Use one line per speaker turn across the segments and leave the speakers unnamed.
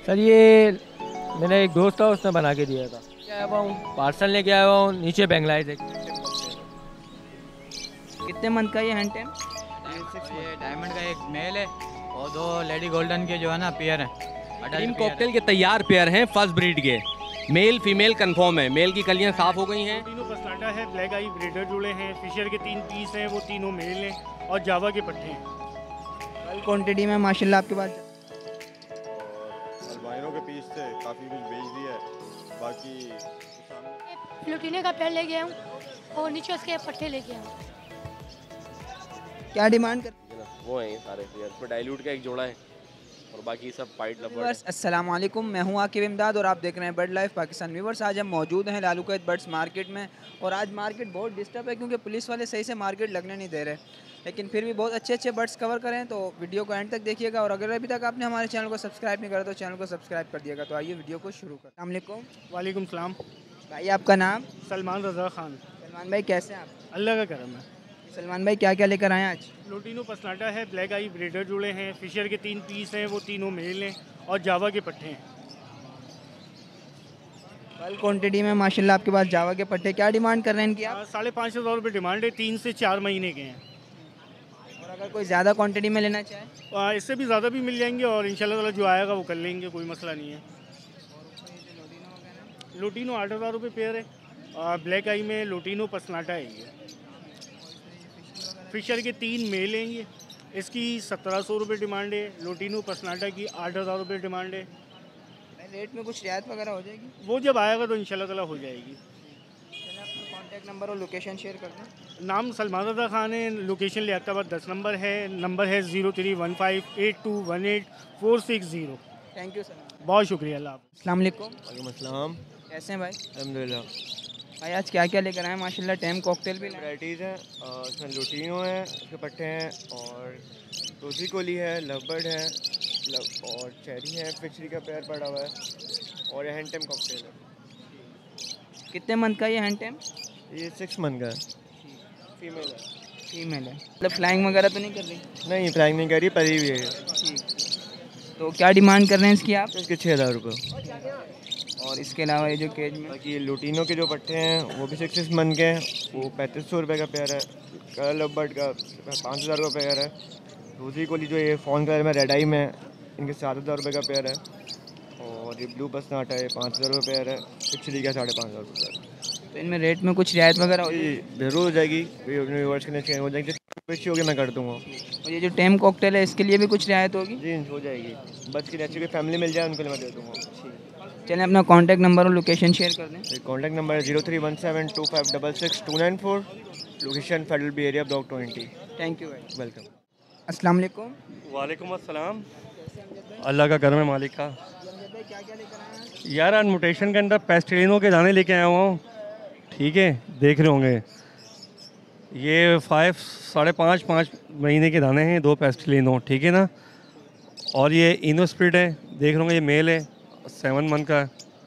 Sir ये मेरा एक दोस्त था, उसने बना के दिया था। क्या आया हुआ हूँ, पार्सल लेके आया हुआ हूँ, नीचे बेंगलाई से।
कितने मंथ का ये हैंड टैम?
ये डायमंड का एक मेल है और दो लेडी गोल्डन के जो है ना पेयर हैं,
ड्रीम
अडल्ट पेयर है।
कॉकटेल के तैयार पेयर हैं फर्स्ट ब्रीड के। मेल फीमेल कंफर्म है। मेल की कलियां साफ हो गई हैं।
तीनों पसलाटा है, ब्लैक आई ब्रीडर जुड़े हैं, फिशर के 3 पीस हैं, वो तीनों मेल हैं और जावा के पट्टे हैं।
कल क्वांटिटी में माशाल्लाह आपके पास।
और अल्बाइनो के पीस थे, काफ़ी कुछ बेच दिया है। बाकी सामने
लुटीने का पेड़ ले गया हूँ और नीचे उसके पट्टे लेके आया हूँ।
क्या डिमांड कर?
वो हैं ये सारे पेयर। इसमें डाइल्यूट का एक जोड़ा है और बाकी सब पाइट लवर
व्यूअर्स अस्सलाम वालेकुम, मैं हूं आकिब इमदाद और आप देख रहे हैं बर्ड लाइफ पाकिस्तान। व्यूअर्स आज हम मौजूद हैं लालू कैद बर्ड्स मार्केट में और आज मार्केट बहुत डिस्टर्ब है क्योंकि पुलिस वाले सही से मार्केट लगने नहीं दे रहे, लेकिन फिर भी बहुत अच्छे अच्छे बर्ड्स कवर करें तो वीडियो को एंड तक देखिएगा। और अगर अभी तक आपने हमारे चैनल को सब्सक्राइब नहीं करा तो चैनल को सब्सक्राइब कर दिएगा। तो आइए वीडियो को शुरू करें। अस्सलाम
वालेकुम सलाम।
भाई, आपका नाम?
सलमान रज़ा खान।
सलमान भाई कैसे हैं आप?
अल्लाह का करम है।
सलमान भाई क्या क्या लेकर आए हैं आज?
लुटीनो पसलाटा है, ब्लैक आई ब्रीडर जुड़े हैं, फिशर के 3 पीस हैं, वो तीनों मेल हैं और जावा के पट्टे हैं।
कल क्वांटिटी में माशाल्लाह आपके पास जावा के पट्टे। क्या डिमांड कर रहे हैं इनकी आप?
550 रुपये डिमांड है, 3 से 4 महीने के हैं।
और अगर कोई ज़्यादा क्वांटिटी में लेना चाहे?
इससे भी ज़्यादा भी मिल जाएंगे और इंशाल्लाह ताला जो आएगा वो कर लेंगे, कोई मसला नहीं है। लुटीनो 8,000 रुपये पेयर है और ब्लैक आई में लुटीनो पसलाटा है। ये फिशर के 3 मेल हैं। ये इसकी 1700 रुपये डिमांड है। लुटीनो पसलाटा की 8,000 रुपये डिमांड है।
रेट में कुछ रियायत वगैरह हो जाएगी?
वो जब आएगा तो इंशाल्लाह ताला हो जाएगी।
चलिए अपना कॉन्टैक्ट नंबर और लोकेशन शेयर कर दें।
नाम सलमान रज़ा खान है, लोकेशन लियाकताबाद 10 नंबर है। नंबर है 031582184660।
थैंक यू सर,
बहुत शुक्रिया। अल्लाह हाफ़िज़।
अस्सलाम वालेकुम।
वालेकुम अस्सलाम।
कैसे हैं भाई?
अल्हम्दुलिल्लाह।
भाई आज क्या क्या लेकर आए हैं? माशाल्लाह टैम कॉकटेल भी लाए।
वैराइटीज़ हैं। इसमें लुटीनो है, उसके पट्टे हैं और रोजी कोली है, लवबर्ड है और चेरी है, फिशरी का पेयर पड़ा हुआ है और ये हैंड टाइम कॉकटेल है।
कितने मंथ का ये हैंड टैम?
ये 6 मंथ का है। फीमेल है।
फीमेल है। मतलब फ्लाइंग वगैरह तो नहीं कर रही?
नहीं, फ्लाइंग नहीं करी, परी हुई है।
ठीक। तो क्या डिमांड कर रहे हैं इसकी आप?
इसके 6,000 रुपये।
और इसके अलावा ये जो केज में
बाकी लुटीनो के जो पट्टे हैं वो भी 6 मंथ के हैं, वो 3500 रुपये का पेयर है। कलर लवबर्ड का 5,000 रुपये पेयर है। रोजी कोली जो ये फ़ॉन कलर में रेड आई में, इनके 7,000 रुपये का पेयर है। और ये ब्लू पसनाटा है, 5,000 रुपये पेयर है। पिछली का 5,500 रुपये।
तो इनमें रेट में कुछ रियायत वगैरह हो
जी ज़रूर हो जाएगी, व्यूअर्स के लिए हो जाएगी, अच्छी होगी मैं कर दूँगा।
और ये जो टैम कॉकटेल है इसके लिए भी कुछ रियायत होगी?
जी हो जाएगी, बस की अच्छी कोई फैमिली मिल जाए उनके लिए मैं दे दूँगा।
चलिए अपना कॉन्टैक्ट नंबर और लोकेशन शेयर कर दें।
कॉन्टैक्ट नंबर है 031725666294। Location federal B area block 20।
Thank you भाई।
वेलकम।
अस्सलाम वालेकुम।
वालेकुम अस्सलाम। अल्लाह का करम है, मालिक का।
क्या क्या लेकर आए हैं?
यार आज म्यूटेशन के अंदर पेस्टिलिनो के दाने लेके आया हुआ हूँ। ठीक है, देख रहे होंगे ये 5.5 महीने के दाने हैं, 2 पेस्टिलिनो। ठीक है ना। और ये इनो स्प्रिट है, देख रहे होंगे ये मेल है, 7 मंथ का है।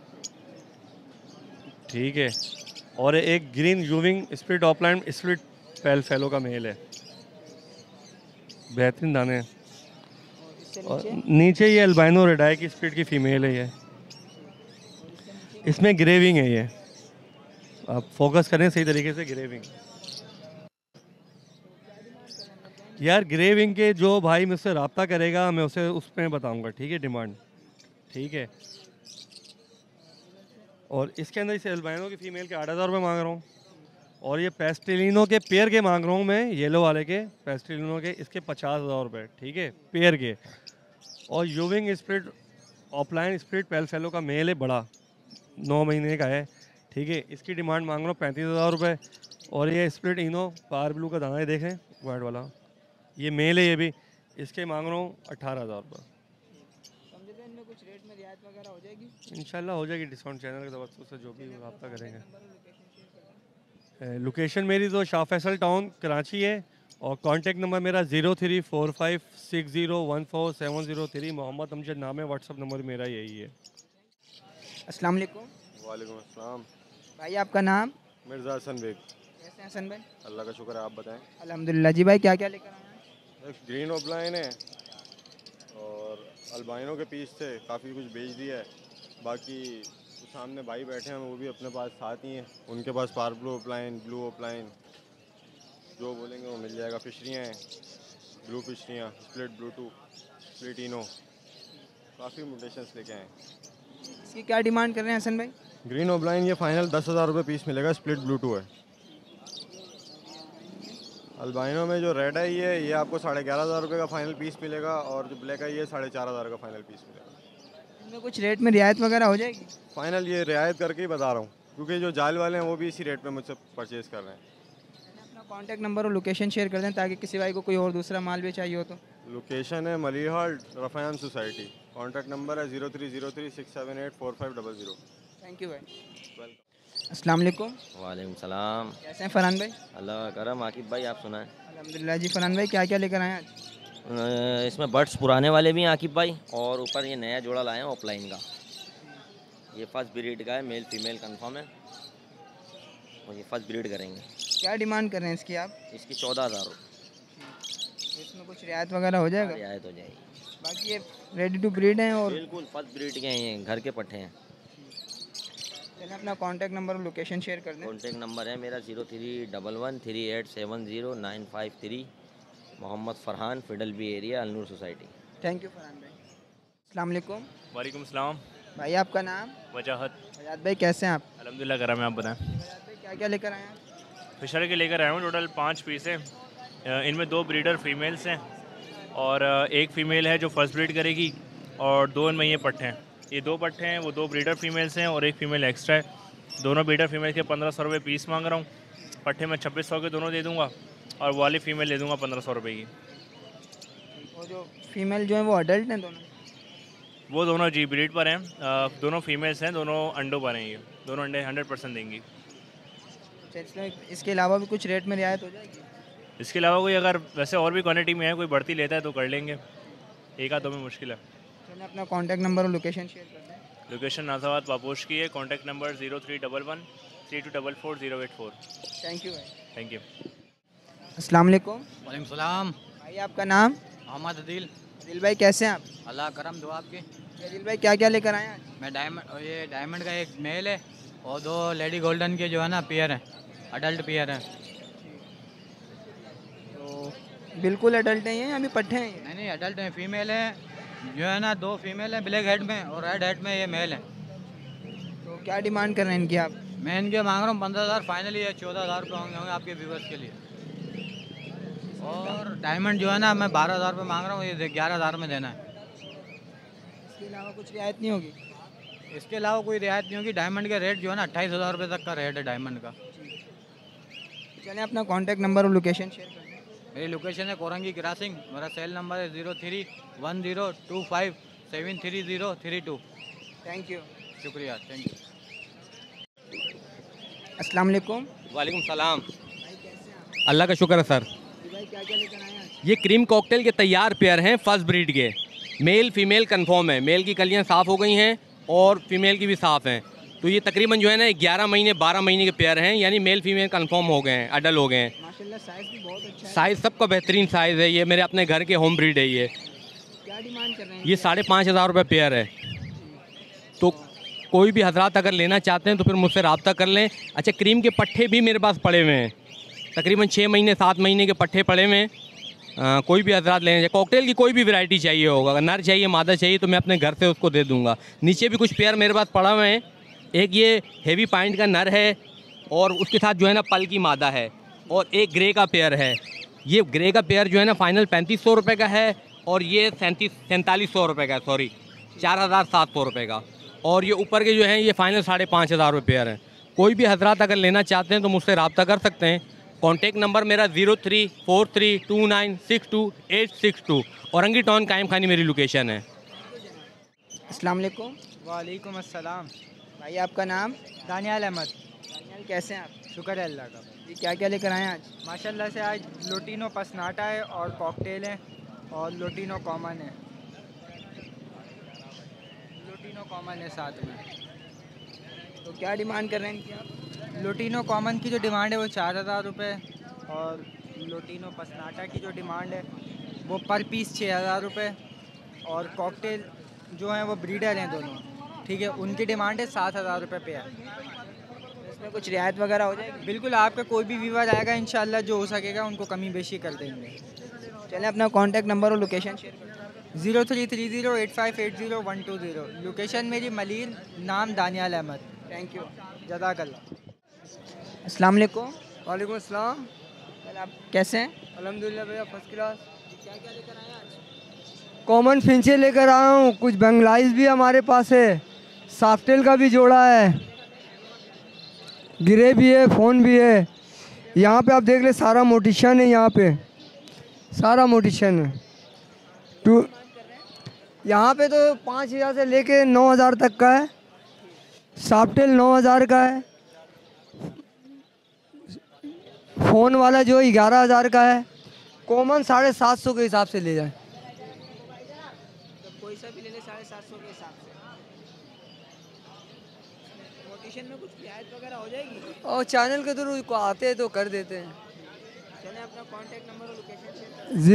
ठीक है। और एक ग्रीन यूविंग split opaline split pale fallow का मेल है। बेहतरीन दाने हैं। और नीचे ये अल्बाइनो रेडाई की स्प्लिट की फ़ीमेल है। ये इसमें ग्रेविंग है। ये आप फोकस करें सही तरीके से। ग्रेविंग यार, ग्रेविंग के जो भाई मुझसे रब्ता करेगा मैं उसे उस पर बताऊँगा। ठीक है, डिमांड। ठीक है। और इसके अंदर इसे अल्बाइनो की फ़ीमेल के 8,000 रुपये मांग रहा हूँ। और ये पेस्टिलिनो के पेयर के मांग रहा हूँ मैं, येलो वाले के पेस्टिलिनो के, इसके 50,000 रुपये। ठीक है, पेयर के। और ewing split opaline split pale fallow का मेल है, बड़ा 9 महीने का है। ठीक है, इसकी डिमांड मांग रहा हूँ 35,000 रुपये। और ये स्प्लिट इनो पार ब्लू का दाना है, देखें वाइट वाला, ये मेल है। ये भी इसके मांग रहा हूँ 18,000 रुपये।
इनमें कुछ रेट में रियायत वगैरह हो जाएगी?
इंशाल्लाह हो जाएगी, डिस्काउंट चैनल के तवज्जो से जो भी रब्ता करेंगे। लोकेशन मेरी तो शाह फैसल टाउन कराची है और कांटेक्ट नंबर मेरा 0345601470 मोहम्मद अमजद नाम है। व्हाट्सअप नंबर मेरा यही है।
अस्सलाम वालेकुम।
वालेकुम अस्सलाम।
भाई आपका नाम?
मिर्ज़ा हसन बेग।
कैसे हैं हसन भाई?
अल्लाह का शुक्र है, आप बताएं।
अल्हम्दुलिल्लाह। जी भाई क्या क्या लेकर आए हैं?
एक ग्रीन ऑफलाइन है और अल्बाइनो के पीस थे, काफ़ी कुछ बेच दिया है। बाकी सामने भाई बैठे हैं, वो भी अपने पास साथ ही हैं, उनके पास पार ब्लू ओपलाइन जो बोलेंगे वो मिल जाएगा। फिशरियाँ हैं, ब्लू फिशरियाँ, स्प्लिट ब्लूटू, स्प्लिटिनो, काफ़ी म्यूटेशंस लेके आए।
इसकी क्या डिमांड कर रहे हैं हसन भाई?
ग्रीन ओबलाइन ये फाइनल 10,000 रुपये पीस मिलेगा, स्प्लिट ब्लूटू है। अल्बाइनो में जो रेड है ये आपको 11,500 रुपये का फाइनल पीस मिलेगा, और जो ब्लैक है ये 4,500 का फाइनल पीस मिलेगा।
इनमें कुछ रेट में रियायत वगैरह हो जाएगी?
फाइनल ये रियायत करके ही बता रहा हूँ, क्योंकि जो जाल वाले हैं वो भी इसी रेट पे मुझसे परचेज़ कर रहे हैं।
अपना कॉन्टैक्ट नंबर और लोकेशन शेयर कर दें ताकि किसी भाई को कोई और दूसरा माल भी चाहिए हो तो।
लोकेशन है मलिर हॉल, रफ़ायान सोसाइटी। कॉन्टैक्ट नंबर है 030367845000।
थैंक यू भाई। अस्सलाम वालेकुम।
वालेकुम सलाम।
कैसे हैं फरहान भाई?
अल्लाह का करम। आकिब भाई आप सुनाएं।
अल्हम्दुलिल्लाह जी। फरहान भाई क्या क्या लेकर आए हैं आज?
इसमें बर्ड्स पुराने वाले भी हैं आकिब भाई, और ऊपर ये नया जोड़ा लाए हैं ऑफलाइन का। ये फर्स्ट ब्रीड का है, मेल फीमेल कंफर्म है, और ये फर्स्ट ब्रीड करेंगे।
क्या डिमांड कर रहे हैं इसकी आप?
इसकी 14,000 रुपये।
इसमें कुछ रियायत वगैरह हो जाएगा?
रियायत हो जाएगी।
बाकी ये रेडी टू ब्रीड हैं और
बिल्कुल फर्स्ट ब्रीड के हैं, ये घर के पट्टे हैं।
चलिए अपना कॉन्टैक्ट नंबर और लोकेशन शेयर कर दें।
कॉन्टैक्ट नंबर है मेरा 031138700953, Mohammad Farhan, federal B area, Alnoor society.
Thank you Farhan भाई। अस्सलाम वालेकुम।
वालेकुम सलाम।
भाई आपका नाम?
वजाहत।
वजाहत भाई कैसे हैं आप?
अल्हम्दुलिल्लाह करम है, आप बताएं।
वजाहत भाई क्या क्या लेकर आए हैं?
फिशर के लेकर आया हूँ, टोटल 5 पीस है। इनमें 2 ब्रीडर फीमेल्स हैं और एक फ़ीमेल है जो फर्स्ट ब्रीड करेगी, और 2 इनमें ये पट्टे हैं। ये 2 पट्टे हैं, वो 2 ब्रीडर फीमेल्स हैं और एक फ़ीमेल एक्स्ट्रा है। दोनों ब्रीडर फीमेल के 1500 रुपये पीस मांग रहा हूँ। पट्टे में 2600 के दोनों दे दूँगा, और वाली फ़ीमेल दे दूँगा 1500 रुपये की।
और जो फीमेल जो है वो अडल्ट हैं दोनों?
वो दोनों जी ब्रीड पर हैं, दोनों फीमेल्स हैं, दोनों अंडों पर हैं। ये दोनों अंडे 100% देंगी।
इसके अलावा भी कुछ रेट में रियायत हो जाएगी?
इसके अलावा कोई अगर वैसे और भी क्वांटिटी में है, कोई बढ़ती लेता है तो कर लेंगे, एक आध दो में मुश्किल है।
चलिए अपना कॉन्टैक्ट नंबर और लोकेशन शेयर कर दें।
लोकेशन नाजाबाद पापोश की है। Contact number 031132440884।
थैंक यू भाई।
Thank you.
अस्सलाम वालेकुम।
वालेकुम सलाम।
भाई आपका नाम?
मोहम्मद अदील।
दिल भाई कैसे हैं आप?
अल्लाह करम दुआ आपकी।
दिल भाई क्या क्या लेकर आए हैं?
मैं डायमंड का एक मेल है और 2 लेडी गोल्डन के जो है ना पेयर हैं, अडल्ट पेयर हैं।
तो बिल्कुल अडल्ट हैं ये या अभी पट्टे हैं?
नहीं अडल्ट हैं, फीमेल हैं जो है ना, 2 फीमेल हैं ब्लैक हेड में, और रेड हेड में ये मेल है।
तो क्या डिमांड कर रहे हैं इनकी आप?
मैं इनके मांग रहा हूँ 15,000 फाइनली है, 14,000 रुपये होंगे आपके व्यूवर्स के लिए। और डायमंड जो है ना मैं 12,000 रुपये मांग रहा हूँ, ये 11,000 में देना है।
इसके अलावा कुछ रियायत नहीं होगी?
इसके अलावा कोई रियायत नहीं होगी। डायमंड का रेट जो है ना 28,000 रुपये तक का रेट है डायमंड का।
चलिए अपना कॉन्टैक्ट नंबर और लोकेशन शेयर कर दें।
मेरी लोकेशन है कोरंगी क्रॉसिंग, मेरा सेल नंबर है 031025733032।
Thank you.
शुक्रिया, थैंक यू।
अस्सलाम वालेकुम।
वालेकुम सलाम।
भाई कैसे हैं आप?
अल्लाह का शुक्र है सर।
भाई क्या क्या लेकर आए हैं आज?
ये क्रीम कॉकटेल के तैयार पेयर हैं, फर्स्ट ब्रीड के, मेल फीमेल कंफर्म है। मेल की कलियां साफ़ हो गई हैं और फीमेल की भी साफ़ हैं। तो ये तकरीबन जो है ना 11 महीने 12 महीने के पेयर हैं, यानी मेल फीमेल कंफर्म हो गए हैं, अडल हो गए हैं।
माशाल्लाह साइज़ भी बहुत अच्छा है।
साइज़ सबका बेहतरीन साइज़ है। ये मेरे अपने घर के होम ब्रीड है। ये
क्या डिमांड कर रहे हैं?
ये 5,500 रुपये पेयर है। तो कोई भी हजरात अगर लेना चाहते हैं तो फिर मुझसे रब्ता कर लें। अच्छा, क्रीम के पट्टे भी मेरे पास पड़े हुए हैं, तकरीबन 6 महीने 7 महीने के पट्टे पड़े हुए हैं। कोई भी हजरात लेना चाहिए, कॉकटेल की कोई भी वैरायटी चाहिए होगा, अगर नर चाहिए मादा चाहिए तो मैं अपने घर से उसको दे दूँगा। नीचे भी कुछ पेयर मेरे पास पड़ा हुए हैं। एक ये हेवी पॉइंट का नर है और उसके साथ जो है ना पल की मादा है, और एक ग्रे का पेयर है। ये ग्रे का पेयर जो है ना फाइनल 3500 रुपये का है, और ये 4700 रुपये का, सॉरी 4,700 रुपये का। और ये ऊपर के जो हैं ये फाइनल 5,500 रुपये पेयर हैं। कोई भी हजरात अगर लेना चाहते हैं तो मुझसे रब्ता कर सकते हैं। कॉन्टेक्ट नंबर मेरा 03432962 औरंगी टाउन कायम खानी मेरी लोकेशन है।
अस्सलाम वालेकुम।
वालेकुम अस्सलाम।
भाई आपका नाम?
दानियाल अहमद।
दानियाल कैसे हैं आप?
शुक्र है अल्लाह का।
जी क्या क्या लेकर आए हैं आज?
माशाल्लाह से आज लोटिनो पसनाटा है और कॉकटेल है, और लोटिनो कॉमन है। लोटिनो कॉमन है साथ में।
तो क्या डिमांड कर रहे हैं इनकी आप?
लोटिनो कॉमन की जो डिमांड है वो 4,000 रुपये, और लोटिनो पसनाटा की जो डिमांड है वो पर पीस 6,000 रुपये, और कॉकटेल जो हैं वो ब्रीडर हैं दोनों, ठीक है। उनकी डिमांड है 7,000 रुपये पेयर।
इसमें कुछ रियायत वगैरह हो जाएगी?
बिल्कुल, आपका कोई भी व्यूअर आएगा इंशाल्लाह जो हो सकेगा उनको कमी बेशी कर देंगे।
चलें अपना कॉन्टैक्ट नंबर और लोकेशन शेयर करें।
033085801220। लोकेशन मेरी मलीर, नाम दानियाल अहमद।
थैंक यू,
जज़ाकल्लाह।
अस्सलाम वालेकुम।
वालेकुम अस्सलाम।
आप कैसे हैं?
अल्हम्दुलिल्लाह भैया, फर्स्ट क्लास।
क्या क्या लेकर आए आज?
कॉमन फिंचे लेकर आया हूँ, कुछ बंगलाइज भी हमारे पास है, सॉफ्टेल का भी जोड़ा है, गिरे भी है, फ़ोन भी है। यहाँ पे आप देख ले, सारा मोटिशन है, यहाँ पे सारा मोटिशन है। तो यहाँ पे तो 5,000 से लेके 9,000 तक का है। सॉफ्टेल 9,000 का है। फ़ोन वाला जो 11,000 का है। कॉमन 750 के हिसाब से ले जाए।
कोई सा भी ले ले 750 के हिसाब से। मोटिशन में कुछ रियायत वगैरह हो जाएगी?
और चैनल के थ्रू को आते हैं तो कर देते हैं।
चलें अपना कॉन्टैक्ट नंबर और location share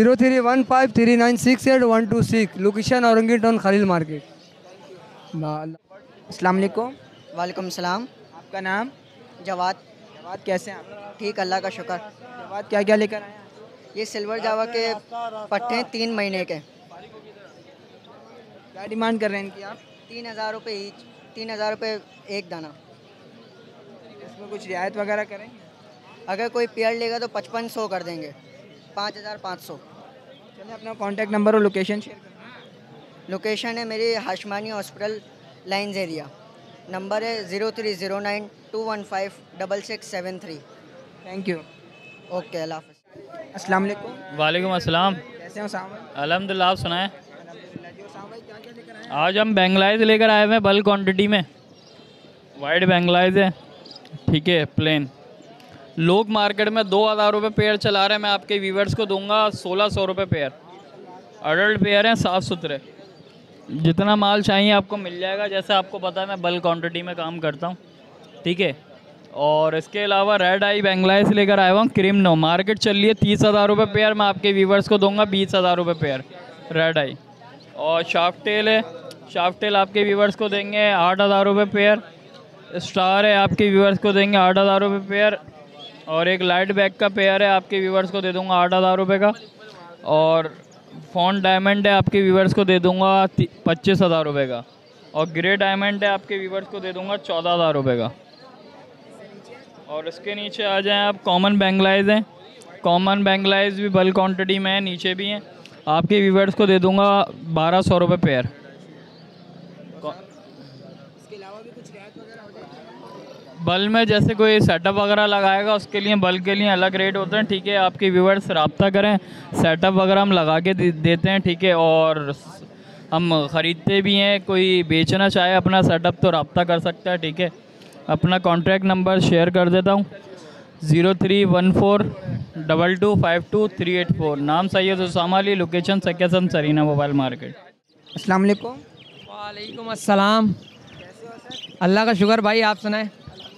03153968 location Orangi town, Khalil market.
अस्सलाम वालेकुम।
वालेकुम सलाम।
आपका नाम?
जवाद।
जवाद, कैसे हैं आप?
ठीक, अल्लाह का शुक्र।
जवाद, क्या क्या लेकर आए हैं?
ये सिल्वर जावा के पट्टे हैं 3 महीने के।
क्या डिमांड कर रहे हैं इनकी आप?
3,000 रुपये ईच, 3,000 रुपये एक दाना।
इसमें कुछ रियायत वगैरह करेंगे?
अगर कोई पेयर लेगा तो 5500 कर देंगे, 5,500।
चलिए अपना कॉन्टैक्ट नंबर और लोकेशन शेयर करें।
लोकेशन है मेरी Hashmani hospital lines area. Number है 0309215667
थैंक यू।
ओके, अल्लाह हाफ़िज़।
अस्सलाम वालेकुम।
वालेकुम अस्सलाम।
कैसे हो साहब?
अल्हम्दुलिल्लाह, आप सुनाएं। आज हम बेंगलाइज लेकर आए हुए हैं बल्क क्वांटिटी में। वाइट बेंगलाइज है, ठीक है, प्लेन। लोग मार्केट में 2,000 रुपये पेयर चला रहे हैं, मैं आपके व्यूवर्स को दूंगा 1,600 रुपये पेयर। अडल्ट पेयर हैं, साफ़ सुथरे। जितना माल चाहिए आपको मिल जाएगा। जैसे आपको पता है मैं बल्क क्वांटिटी में काम करता हूँ, ठीक है। और इसके अलावा रेड आई बेंगलाइज लेकर आया हुआ हूँ, क्रिमनो। मार्केट चल रही है 30,000 रुपये पेयर, मैं आपके व्यूवर्स को दूंगा 20,000 रुपये पेयर रेड आई। और शाफ्टेल है, शाफ्टेल आपके व्यूवर्स को देंगे 8,000 रुपये पेयर। स्टार है, आपके व्यूवर्स को देंगे 8,000 रुपये पेयर। और एक लाइट बैग का पेयर है, आपके व्यूवर्स को दे दूंगा 8,000 रुपये का। और फोन डायमंड है, आपके व्यूवर्स को दे दूंगा 25,000 रुपये का। और ग्रे डायमंड है, आपके व्यूवर्स को दे दूंगा 14,000 रुपये का। और इसके नीचे आ जाएं आप, कॉमन बेंगलाइज हैं। कॉमन बेंगलाइज भी बल्क क्वांटिटी में है, नीचे भी हैं। आपके व्यूवर्स को दे दूंगा 1,200 रुपये पेयर। बल में जैसे कोई सेटअप वगैरह लगाएगा उसके लिए बल्क के लिए अलग रेट होते हैं, ठीक है। आपके व्यूवर्स रब्ता करें, सेटअप वगैरह हम लगा के देते हैं, ठीक है। और हम ख़रीदते भी हैं, कोई बेचना चाहे अपना सेटअप तो रब्ता कर सकता है, ठीक है। अपना कॉन्टैक्ट नंबर शेयर कर देता हूँ, 03142252 नाम सैयद उसामा अली, लोकेशन सकेसन सरीना मोबाइल मार्केट।
अस्सलाम वालेकुम।
वालेकुम अस्सलाम। अल्लाह का शुक्र भाई, आप सुनाए।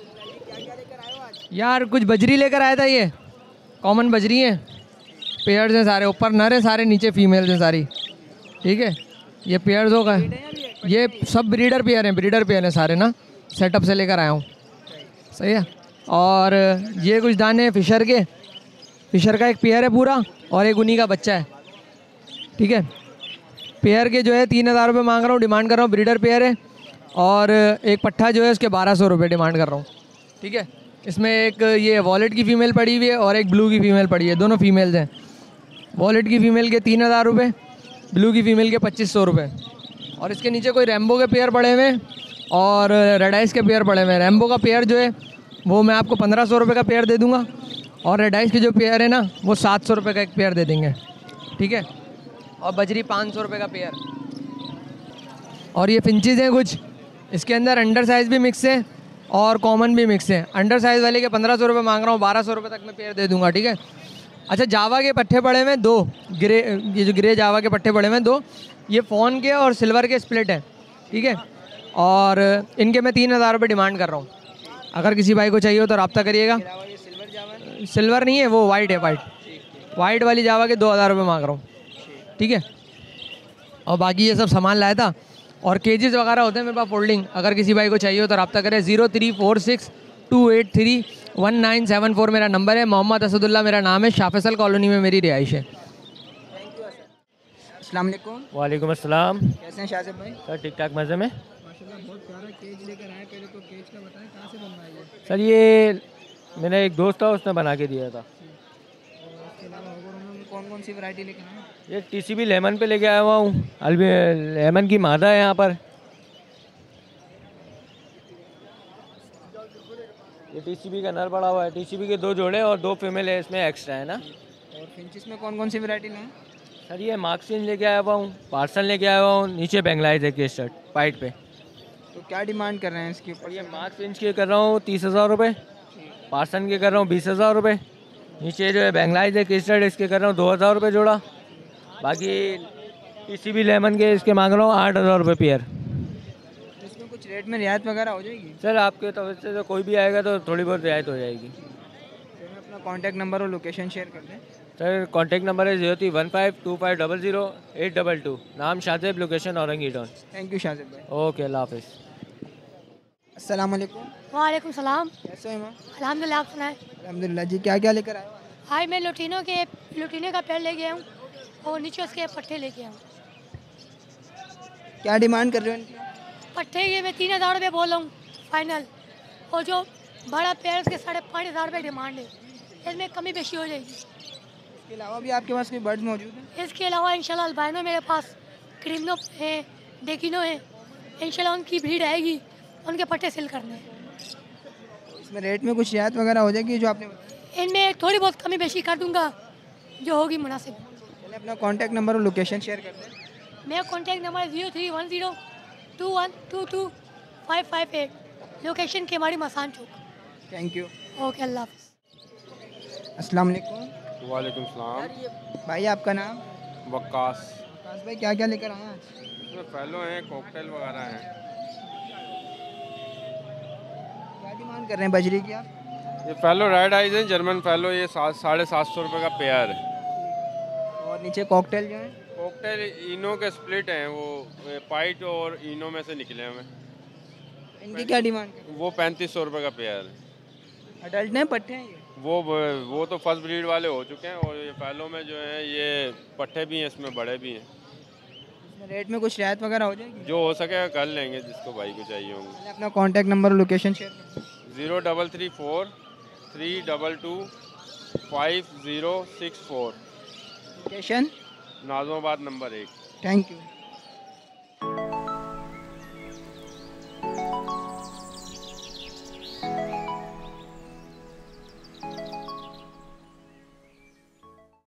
यार कुछ बजरी लेकर आया था, ये कॉमन बजरी है, पेयर्स हैं सारे, ऊपर नर है सारे, नीचे फीमेल हैं सारी, ठीक है। ये पेयर्स होगा, ये सब ब्रीडर पेयर हैं, ब्रीडर पेयर हैं सारे ना, सेटअप से लेकर आया हूँ, सही है। और ये कुछ दाने हैं फिशर के, फिशर का एक पेयर है पूरा और एक उन्हीं का बच्चा है, ठीक है। पेयर के जो है 3,000 रुपये मांग रहा हूँ, डिमांड कर रहा हूँ, ब्रीडर पेयर है। और एक पट्ठा जो है उसके 1,200 रुपये डिमांड कर रहा हूँ, ठीक है। इसमें एक ये वॉलेट की फ़ीमेल पड़ी हुई है और एक ब्लू की फ़ीमेल पड़ी है, दोनों फीमेल्स हैं। वॉलेट की फ़ीमेल के 3,000 रुपये, ब्लू की फ़ीमेल के 2,500 रुपये। और इसके नीचे कोई रैम्बो के पेयर पड़े हुए हैं और रेड आइस के पेयर पड़े हुए हैं। रैम्बो का पेयर जो है वो मैं आपको 1,500 रुपये का पेयर दे दूँगा, और रेड आइस के जो पेयर है ना वो 700 रुपये का एक पेयर दे देंगे, ठीक है। और बजरी 500 रुपये का पेयर। और ये फिंचेज़ हैं कुछ, इसके अंदर अंडर साइज़ भी मिक्स है और कॉमन भी मिक्स है। अंडर साइज़ वाले के 1,500 रुपये मांग रहा हूँ, 1,200 रुपये तक मैं पेयर दे दूँगा, ठीक है। अच्छा, जावा के पट्टे पड़े हुए हैं 2, ग्रे, ये जो ग्रे जावा के पट्टे पड़े हुए हैं 2, ये फ़ोन के और सिल्वर के स्प्लिट हैं, ठीक है। और इनके मैं 3,000 रुपये डिमांड कर रहा हूँ। अगर किसी भाई को चाहिए हो तो रब्ता करिएगा। सिल्वर नहीं है, वो वाइट है, वाइट वाली जावा के 2,000 रुपये मांग रहा हूँ, ठीक है। और बाकी ये सब सामान लाया था। और केजेस वगैरह होते हैं मेरे पास फोल्डिंग, अगर किसी भाई को चाहिए हो तो रब्ता करें। 0346283197 मेरा नंबर है। मोहम्मद असदुल्ला मेरा नाम है। शाह फैसल कॉलोनी में मेरी रिहाइश है।
अस्सलाम वालेकुम।
वालेकुम अस्सलाम।
कैसे हैं शाहज़ेब भाई?
सर ठीक ठाक मज़े में।
माशाल्लाह बहुत प्यारा केज लेकर आए। पहले तो केज का बताएं, कहाँ से बनवाया ये?
सर ये मेरा एक दोस्त था, उसने बना के दिया था।
और इसके अलावा और कौन कौन सी वैरायटी लेकर आए?
ये TCB लेमन पे लेके आया हुआ हूँ। लेमन की मादा है यहाँ पर। ये TCB का नर पड़ा हुआ है। TCB के 2 जोड़े और 2 फीमेल है, इसमें एक्स्ट्रा है ना।
और फिंचेस में कौन कौन सी वैरायटी लाएँ?
सर ये मार्क्सिन लेके आया हुआ हूँ, पार्सल लेके आया हुआ हूँ। नीचे बेंगलाइज है केस शर्ट पाइट पे।
तो क्या डिमांड कर रहे हैं इसके ऊपर?
ये मार्क्स इंच के कर रहा हूँ 30,000 रुपये, पार्सन के कर रहा हूँ 20,000 रुपये। नीचे जो है बेंगलाइज है केस शर्ट, इसके कर रहा हूँ 2,000 रुपये जोड़ा। बाकी TCB लेमन के इसके मांग रहा हूँ 8,000 रुपये पेयर।
इसमें कुछ रेट में रियायत वगैरह हो जाएगी?
सर आपके तरफ से तो कोई भी आएगा तो थोड़ी बहुत रियायत हो जाएगी।
तो मैं अपना कॉन्टैक्ट नंबर और लोकेशन शेयर कर दें।
सर कॉन्टैक्ट नंबर है 031525000822। नाम Shahzeb, location Orangi town.
Thank you Shahzeb भाई।
ओके, अल्लाह हाफिज़।
अस्सलाम वालेकुम।
वालेकुम सलाम।
कैसे हैं मैम?
अल्हम्दुलिल्लाह, आप सुनाएं?
अल्हम्दुलिल्लाह जी। क्या क्या लेकर आए हो?
हाय, मैं लुटीनो का पेड़ लेके आया हूँ और नीचे उसके पट्टे लेके आया हूँ।
क्या डिमांड कर रहे हो इनकी?
पट्टे के मैं 3,000 रुपये बोल रहा हूँ फाइनल, और जो बड़ा पेड़ उसके 5,500 रुपये डिमांड है। इसमें कमी बेशी हो जाएगी।
इसके अलावा भी आपके पास कोई बर्ड्स मौजूद हैं?
इसके अलावा इंशाल्लाह अल्बाइनो मेरे पास, क्रीमनो है, डेकिनो है। इंशाल्लाह उनकी भीड़ आएगी, उनके पट्टे सेल करने हैं।
इसमें रेट में कुछ रियायत वगैरह हो जाएगी जो आपने बताया?
इनमें थोड़ी बहुत कमी बेशी कर दूंगा जो होगी मुनासिब।
पहले अपना कॉन्टैक्ट नंबर और लोकेशन शेयर कर दें।
मेरा कॉन्टैक्ट नंबर 031021225558। लोकेशन के हमारी मसान चौक।
Thank you.
ओके, अल्लाह हाफ़िज़।
अस्सलाम वालेकुम।
वालेकुम सलाम।
भाई आपका नाम?
वक्कास।
वक्कास भाई क्या क्या लेकर आए आज?
इसमें फैलो हैं, कॉकटेल वगैरह हैं।
क्या डिमांड कर रहे हैं बजरी की आप?
ये फैलो रेड आइज है, जर्मन फैलो। ये 750 रुपये का पेयर है।
और नीचे कॉकटेल जो है?
कॉकटेल इनो के स्प्लिट हैं, वो पाइट और इनो में से निकले हुए।
इनकी क्या डिमांड?
वो 3500 रुपये का पेयर है।
अडल्ट हैं, पट्टे हैं ये?
वो तो फर्स्ट ब्रीड वाले हो चुके हैं। और ये फैलो में जो है ये पट्टे भी हैं, इसमें बड़े भी हैं।
इसमें रेट में कुछ रियायत वगैरह हो जाएगी?
जो हो सके कर लेंगे, जिसको भाई को चाहिए होंगे।
अपना कॉन्टैक्ट नंबर और लोकेशन शेयर करें।
0334325064।
लोकेशन?
नाज़माबाद नंबर 1।
थैंक यू।